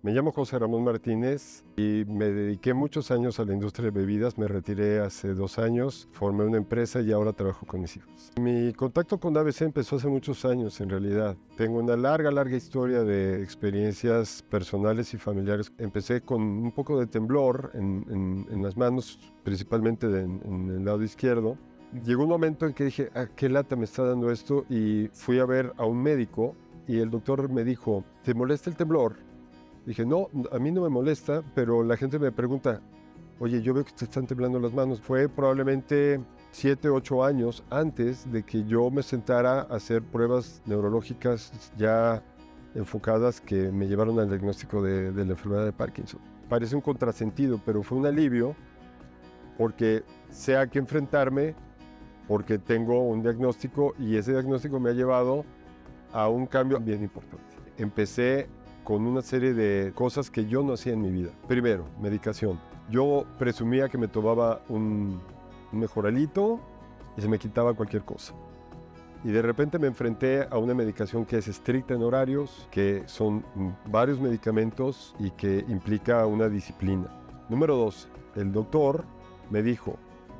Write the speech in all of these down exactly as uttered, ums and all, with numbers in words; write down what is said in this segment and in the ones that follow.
Me llamo José Ramón Martínez y me dediqué muchos años a la industria de bebidas. Me retiré hace dos años, formé una empresa y ahora trabajo con mis hijos. Mi contacto con A B C empezó hace muchos años, en realidad. Tengo una larga, larga historia de experiencias personales y familiares. Empecé con un poco de temblor en, en, en las manos, principalmente de, en, en el lado izquierdo. Llegó un momento en que dije, ah, qué lata me está dando esto, y fui a ver a un médico y el doctor me dijo, ¿te molesta el temblor? Dije, no, a mí no me molesta, pero la gente me pregunta, oye, yo veo que te están temblando las manos. Fue probablemente siete, ocho años antes de que yo me sentara a hacer pruebas neurológicas ya enfocadas que me llevaron al diagnóstico de, de la enfermedad de Parkinson. Parece un contrasentido, pero fue un alivio porque sé a qué enfrentarme, porque tengo un diagnóstico y ese diagnóstico me ha llevado a un cambio bien importante. Empecé con una serie de cosas que yo no hacía en mi vida. Primero, medicación. Yo presumía que me tomaba un, un mejoralito y se me quitaba cualquier cosa. Y de repente me enfrenté a una medicación que es estricta en horarios, que son varios medicamentos y que implica una disciplina. Número dos, el doctor me dijo,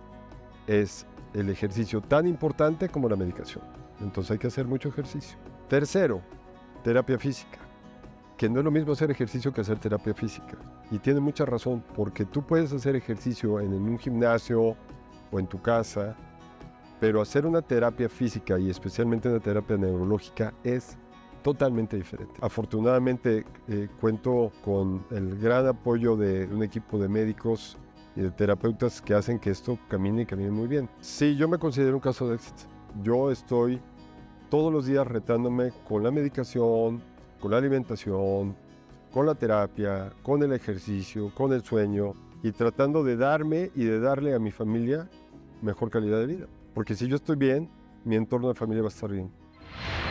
es el ejercicio tan importante como la medicación. Entonces hay que hacer mucho ejercicio. Tercero, terapia física, que no es lo mismo hacer ejercicio que hacer terapia física. Y tiene mucha razón, porque tú puedes hacer ejercicio en, en un gimnasio o en tu casa, pero hacer una terapia física y especialmente una terapia neurológica es totalmente diferente. Afortunadamente eh, cuento con el gran apoyo de un equipo de médicos y de terapeutas que hacen que esto camine y camine muy bien. Sí, yo me considero un caso de éxito. Yo estoy todos los días retándome con la medicación, con la alimentación, con la terapia, con el ejercicio, con el sueño, y tratando de darme y de darle a mi familia mejor calidad de vida. Porque si yo estoy bien, mi entorno de familia va a estar bien.